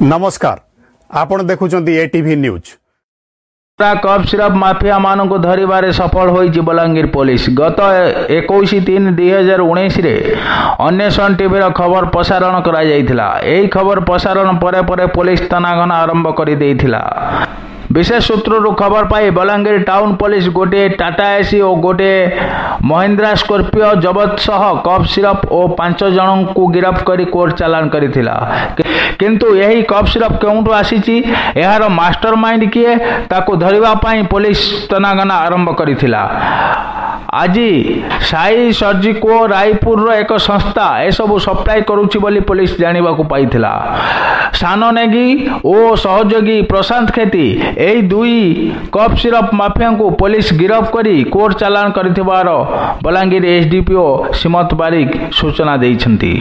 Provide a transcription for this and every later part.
नमस्कार आपण देखुचंती ATV news. Cup syrup mafia मान को धरवे सफल होई बलांगीर पुलिस गत 21/3/2019 रे अन्वेषण टीवी खबर प्रसारण करा जायथिला। एही खबर प्रसारण परे परे पुलिस तनाघना आरंभ कर देइथिला। विशेष सूत्र खबर पाई बलांगीर टाउन पुलिस गोटे टाटा एसी और गोटे महिंद्रा स्कॉर्पियो जबत सह कप सिरप और 5 जन को गिरफ्त कर कोर्ट चालान करिथिला। किंतु यही कप सिरप केउंटु आसीची एहार मास्टरमाइंड किए ताको धरिबा पाई पुलिस तनाघना आरंभ करिथिला। आज साई सर्जिको रायपुर एक संस्था एसबू सप्लाई करुछि बोली पुलिस जानिबा को पाइथिला। सानो नेगी और सहयोगी प्रशांत खेती एही दुई कप सिरप माफिया को पुलिस गिरफ्त करी कोर्ट चालान करिथिबार बलांगीर एसडीपीओ सीमत बारिक सूचना दैछंती।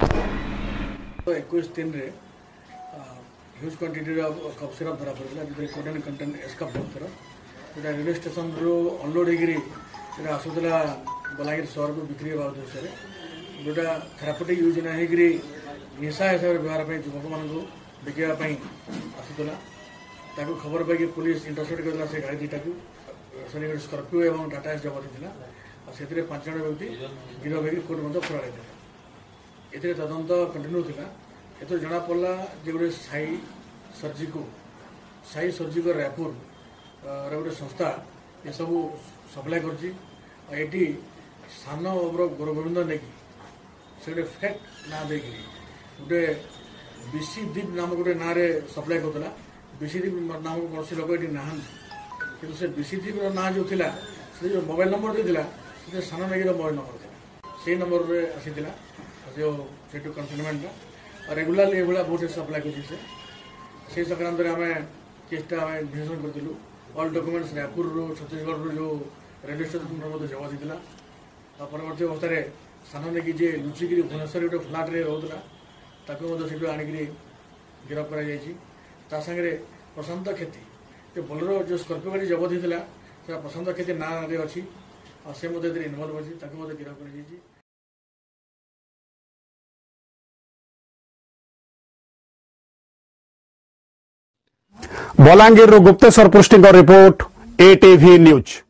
21/3 रे ह्यूज क्वांटिटी कप सिरप धरा पड़ता है कोडेन कंटेंट एस्का सिरप रेलवे स्टेशन रो अनलोड होगी आसूला बलांगीर सहर को बिक्री होगा उद्देश्य जोटा थेरापेटिक यूज ना होगी निशा हिसाब से व्यवहार युवक मान बिकवाई आसूला खबर पाई पुलिस इंटरसेप्ट करला से गाड़ी दुटा को स्कॉर्पियो और टाटा एस जबत होता से 5 जन व्यक्ति गिरफ होकर कोर्ट मध्य फराई ए तदंत कंटिन्यू था। एत जना पड़ा जे गोटे साई सर्जिको रायपुर गोटे संस्था ये सब सप्लाई करती सान गोरगोविंद नहीं से गोटे फेक ना दे गोटे बीसी दीप नाम गोटे ना सप्लाई करता। बीसी दीप नाम कौन लोक ये ना कि से बीसी दीप ना जो थी से जो मोबाइल नंबर देता से सान नेगी मोबाइल नंबर था से नंबर आसीला जो से कन्फर्मेंट रेगुलाली ये बहुत सप्लाई कर संक्रांत में आम केसटा इन्वेस्टिगेशन करूँ। ऑल डॉक्यूमेंट्स रायपुर छत्तीसगढ़ जो रेलवे स्टेशन जबत होता परवर्त अवस्था सान नेकी जे लुचिक भुवनेश्वर गोटे फ्लाट्रे रोला से आणिक गिरफ्त कर सागे प्रशांत खेती जो बोलेरो जो स्कॉर्पियो गाड़ी जबत होता प्रशांत खेती ना अच्छी से इनवल्व अच्छी गिरफ्त कर। बलांगीर गुप्तेश्वर पृष्टि रिपोर्ट एटीवी न्यूज।